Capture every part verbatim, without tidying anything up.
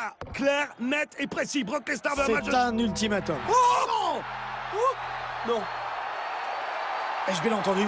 Voilà, clair, net et précis. Brock Lesnar veut un match. C'est un ultimatum. Oh, Oh non. Ai-je bien entendu?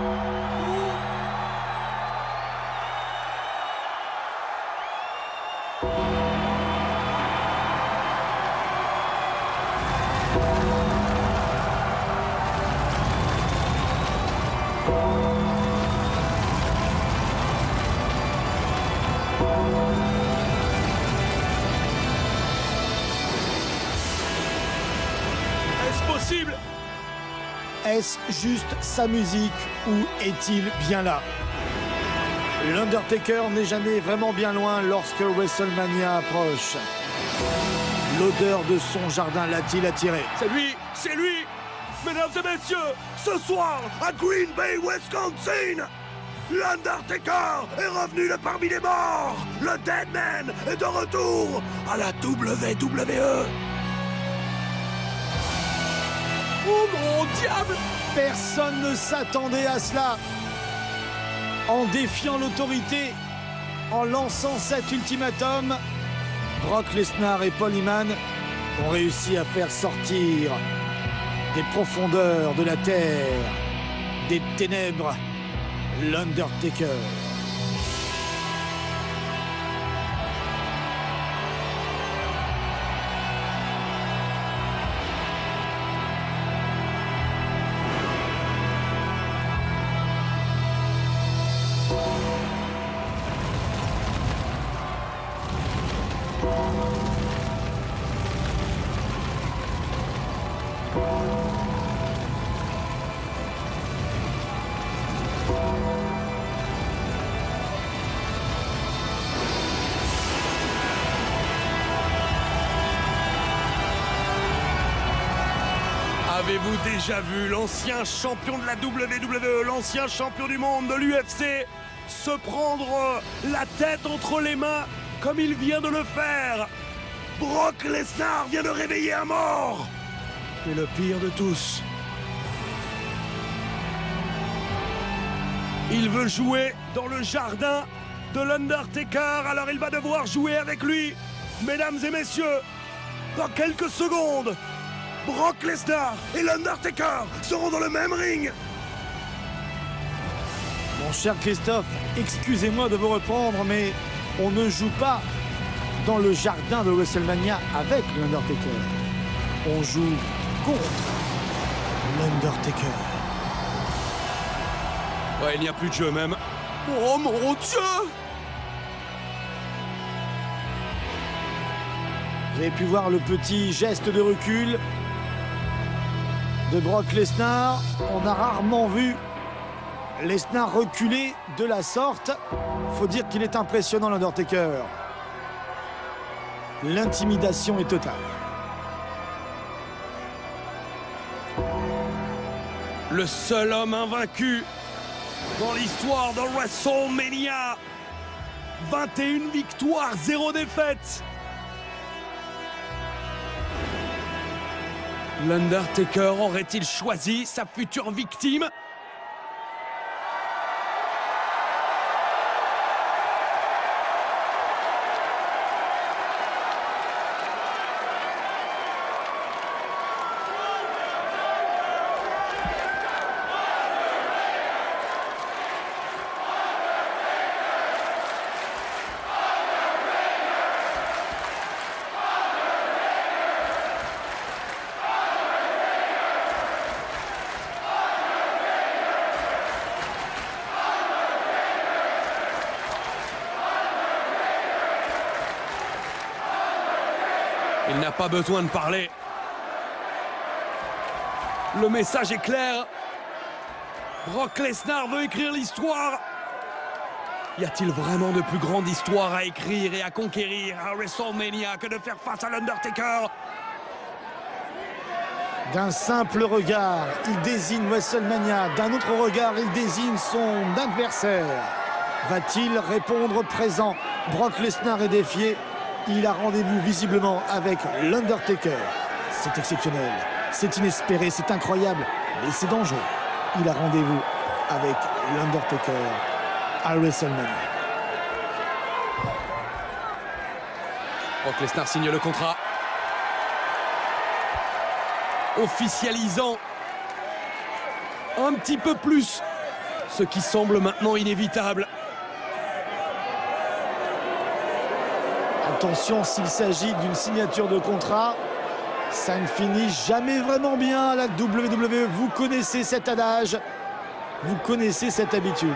est-ce possible? Est-ce juste sa musique ou est-il bien là? L'Undertaker n'est jamais vraiment bien loin lorsque WrestleMania approche. L'odeur de son jardin l'a-t-il attiré? C'est lui, c'est lui. Mesdames et messieurs, ce soir, à Green Bay, Wisconsin, l'Undertaker est revenu de parmi les morts. Le Deadman est de retour à la W W E. Oh mon diable! Personne ne s'attendait à cela. En défiant l'autorité, en lançant cet ultimatum, Brock Lesnar et Paul Heyman ont réussi à faire sortir des profondeurs de la terre, des ténèbres, l'Undertaker. Avez-vous déjà vu l'ancien champion de la W W E, l'ancien champion du monde de l'U F C, se prendre la tête entre les mains comme il vient de le faire? Brock Lesnar vient de réveiller un mort. Et le pire de tous, il veut jouer dans le jardin de l'Undertaker, alors il va devoir jouer avec lui. Mesdames et messieurs, dans quelques secondes, Brock Lesnar et l'Undertaker seront dans le même ring. mon cher Christophe, excusez-moi de vous reprendre, mais on ne joue pas dans le jardin de WrestleMania avec l'Undertaker. On joue contre l'Undertaker. Ouais, il n'y a plus de jeu même. Oh mon Dieu! Vous avez pu voir le petit geste de recul de Brock Lesnar. On a rarement vu Lesnar reculer de la sorte. Faut dire qu'il est impressionnant, l'Undertaker. L'intimidation est totale. Le seul homme invaincu dans l'histoire de WrestleMania. vingt et une victoires, zéro défaite. L'Undertaker aurait-il choisi sa future victime? Il n'a pas besoin de parler. Le message est clair. Brock Lesnar veut écrire l'histoire. Y a-t-il vraiment de plus grande histoire à écrire et à conquérir à WrestleMania que de faire face à l'Undertaker? D'un simple regard, il désigne WrestleMania. D'un autre regard, il désigne son adversaire. Va-t-il répondre présent? Brock Lesnar est défié. Il a rendez-vous visiblement avec l'Undertaker. C'est exceptionnel, c'est inespéré, c'est incroyable, mais c'est dangereux. Il a rendez-vous avec l'Undertaker à WrestleMania. Brock Lesnar signe le contrat. Officialisant un petit peu plus ce qui semble maintenant inévitable. Attention, s'il s'agit d'une signature de contrat, ça ne finit jamais vraiment bien à la W W E. Vous connaissez cet adage, vous connaissez cette habitude.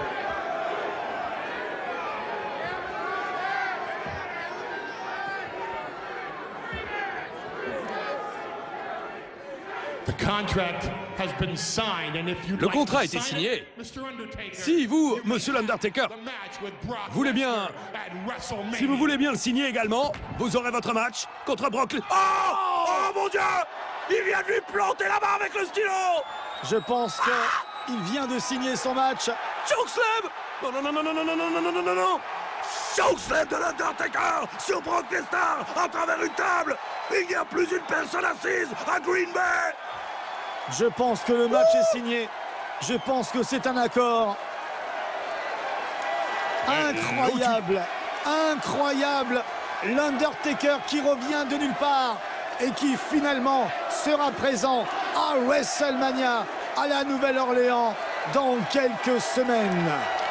Le contrat a été signé. Si vous, monsieur l'Undertaker, voulez bien, si vous voulez bien le signer également, vous aurez votre match contre Brock Lesnar. Oh, oh mon Dieu! Il vient de lui planter la main avec le stylo! Je pense qu'il vient de signer son match. Chokeslam! Non, non, non, non, non, non, non, non, non, non, non, non! Chokeslam de l'Undertaker sur Brock Lesnar à travers une table! Il n'y a plus une personne assise à Green Bay! Je pense que le match est signé. Je pense que c'est un accord. Incroyable, incroyable. L'Undertaker qui revient de nulle part et qui finalement sera présent à WrestleMania à la Nouvelle-Orléans dans quelques semaines.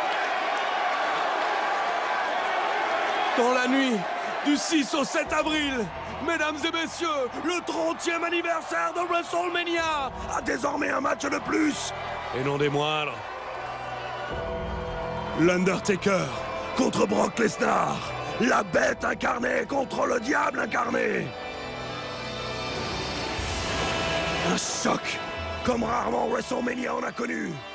Dans la nuit du six au sept avril, mesdames et messieurs, le trentième anniversaire de WrestleMania a désormais un match de plus. Et non des moindres. L'Undertaker contre Brock Lesnar. La bête incarnée contre le diable incarné. Un choc comme rarement WrestleMania en a connu.